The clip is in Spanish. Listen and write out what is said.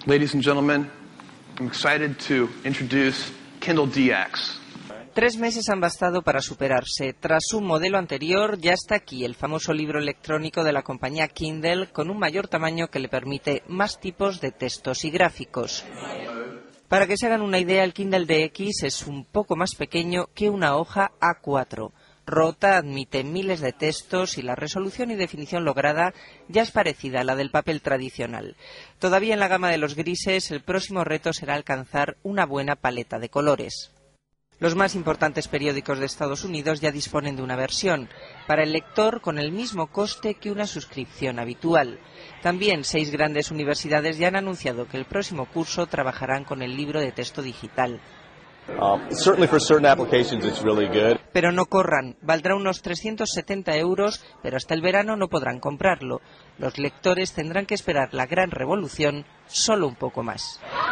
Ladies and gentlemen, I'm excited to introduce Kindle DX. 3 meses han bastado para superarse. Tras un modelo anterior, ya está aquí el famoso libro electrónico de la compañía Kindle con un mayor tamaño que le permite más tipos de textos y gráficos. Para que se hagan una idea, el Kindle DX es un poco más pequeño que una hoja A4. Rota, admite miles de textos y la resolución y definición lograda ya es parecida a la del papel tradicional. Todavía en la gama de los grises, el próximo reto será alcanzar una buena paleta de colores. Los más importantes periódicos de Estados Unidos ya disponen de una versión, para el lector con el mismo coste que una suscripción habitual. También 6 grandes universidades ya han anunciado que el próximo curso trabajarán con el libro de texto digital. Pero no corran, valdrá unos 370 €, pero hasta el verano no podrán comprarlo. Los lectores tendrán que esperar la gran revolución solo un poco más.